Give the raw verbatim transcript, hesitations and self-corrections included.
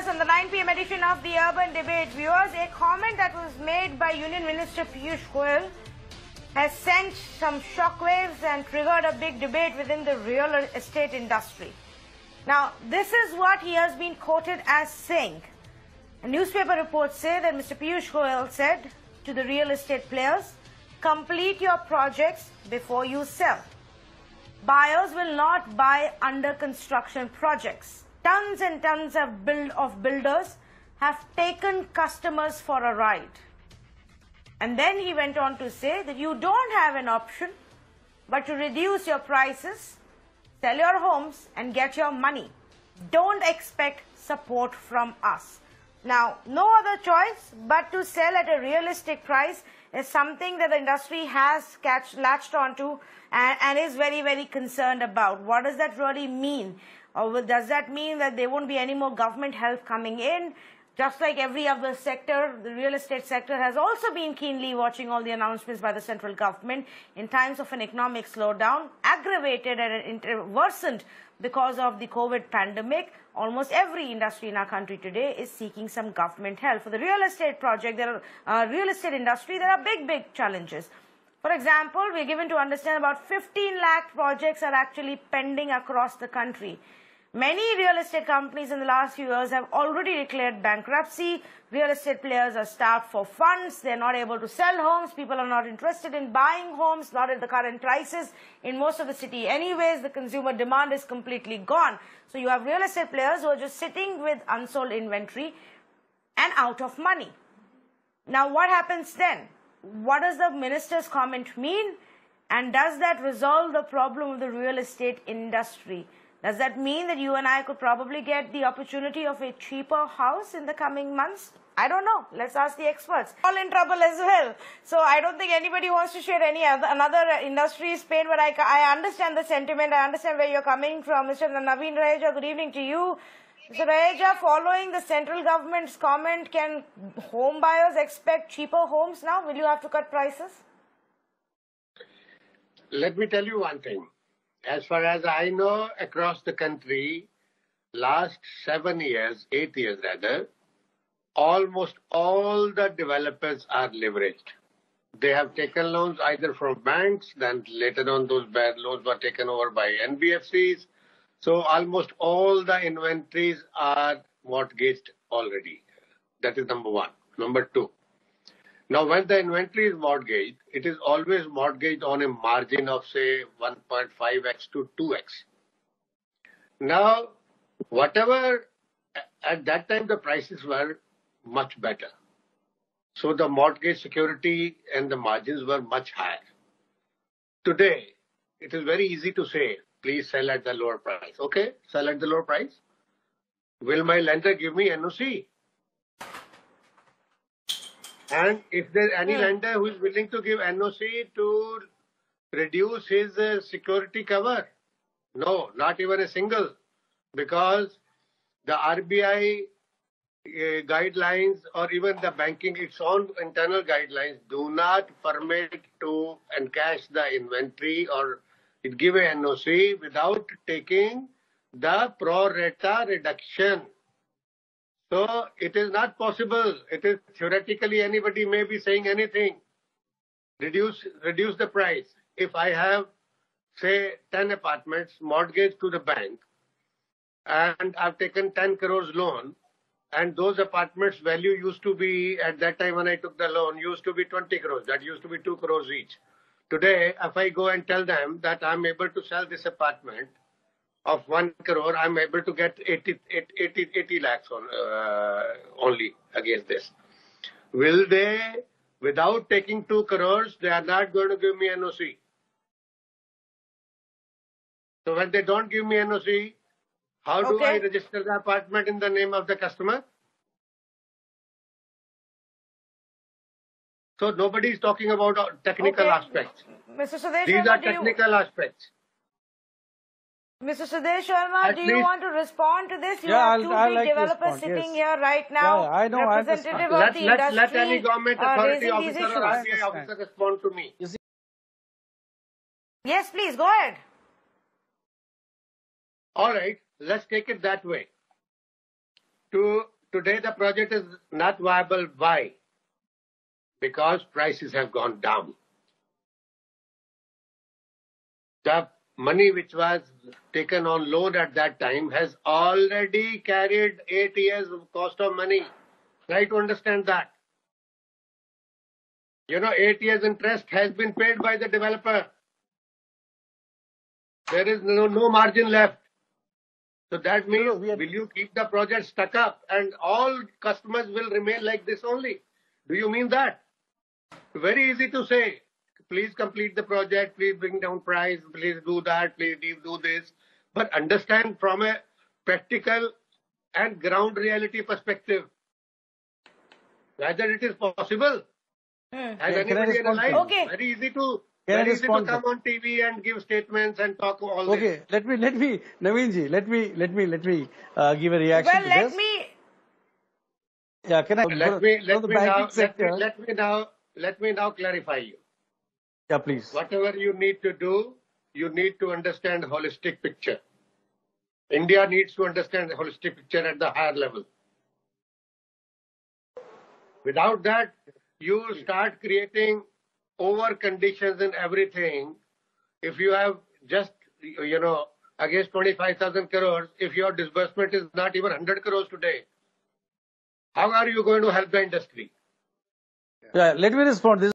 us on the nine p m edition of the Urban Debate. Viewers, a comment that was made by Union Minister Piyush Goyal has sent some shockwaves and triggered a big debate within the real estate industry. Now, this is what he has been quoted as saying. A newspaper reports say that Mister Piyush Goyal said to the real estate players, complete your projects before you sell. Buyers will not buy under construction projects. Tons and tons of, build, of builders have taken customers for a ride. And then he went on to say that you don't have an option but to reduce your prices, sell your homes and get your money. Don't expect support from us. Now, no other choice but to sell at a realistic price is something that the industry has catch, latched onto and, and is very, very concerned about. What does that really mean? Or does that mean that there won't be any more government help coming in? Just like every other sector, the real estate sector has also been keenly watching all the announcements by the central government in times of an economic slowdown, aggravated and worsened because of the COVID pandemic. Almost every industry in our country today is seeking some government help. For the real estate project, there are uh, real estate industry, there are big, big challenges. For example, we're given to understand about fifteen lakh projects are actually pending across the country. Many real estate companies in the last few years have already declared bankruptcy. Real estate players are starved for funds. They're not able to sell homes. People are not interested in buying homes, not at the current prices. In most of the city anyways, the consumer demand is completely gone. So you have real estate players who are just sitting with unsold inventory and out of money. Now what happens then? What does the minister's comment mean? And does that resolve the problem of the real estate industry? Does that mean that you and I could probably get the opportunity of a cheaper house in the coming months? I don't know. Let's ask the experts. All in trouble as well. So I don't think anybody wants to share any other, another industry's pain, but I, I understand the sentiment. I understand where you're coming from. Mister Naveen Raheja, good evening to you. Mister Raheja, following the central government's comment, can home buyers expect cheaper homes now? Will you have to cut prices? Let me tell you one thing. As far as I know, across the country, last seven years, eight years rather, almost all the developers are leveraged. They have taken loans either from banks, then later on those bad loans were taken over by N B F Cs. So almost all the inventories are mortgaged already. That is number one. Number two. Now, when the inventory is mortgaged, it is always mortgaged on a margin of, say, one point five x to two x. Now, whatever, at that time, the prices were much better. So the mortgage security and the margins were much higher. Today, it is very easy to say, please sell at the lower price. Okay, sell at the lower price. Will my lender give me N O C? And if there's any hmm. lender who is willing to give N O C to reduce his uh, security cover, no, not even a single, because the R B I uh, guidelines or even the banking, its own internal guidelines do not permit to encash the inventory or it give a N O C without taking the pro rata reduction. So it is not possible. It is theoretically anybody may be saying anything. Reduce, reduce the price. If I have, say, ten apartments mortgaged to the bank and I've taken ten crores loan and those apartments value used to be, at that time when I took the loan, used to be twenty crores. That used to be two crores each. Today, if I go and tell them that I'm able to sell this apartment of one crore, I'm able to get eighty, eighty, eighty lakhs on, uh, only against this. Will they, without taking two crores, they are not going to give me N O C. So when they don't give me N O C, how do okay. I register the apartment in the name of the customer? So nobody is talking about technical okay. aspects. Mister Sudesh These Sharma, are technical you... aspects. Mister Sudesh Sharma, At do least, you want to respond to this? You yeah, have two I'll, big I'll like developers sitting yes. here right now, yeah, I know, representative I of let, the let, industry. let any government authority uh, officer or R B I officer respond to me. Yes, please, go ahead. All right, let's take it that way. to today the project is not viable. Why? Because prices have gone down. The money which was taken on loan at that time has already carried eight years of cost of money. Try to understand that. You know, eight years interest has been paid by the developer. There is no, no margin left. So that means, No, no, we are- will you keep the project stuck up and all customers will remain like this only? Do you mean that? Very easy to say. Please complete the project, please bring down price, please do that, please do this. But understand from a practical and ground reality perspective whether it is possible. Hmm. Has Can- can I anybody respond, analyzed? please? Okay. Very easy to Can I very easy to respond, come sir? on T V and give statements and talk all this. Okay, let me let me Naveen ji, let me let me let me uh, give a reaction Well, to let this. me. Yeah, can I? Let me from let the me banking now let sector. me, let me now let me now clarify you. Yeah, please. Whatever you need to do, you need to understand holistic picture. India needs to understand the holistic picture at the higher level. Without that, you start creating over conditions in everything. If you have just, you know, against twenty-five thousand crores, if your disbursement is not even one hundred crores today, how are you going to help the industry? Yeah, let me respond. This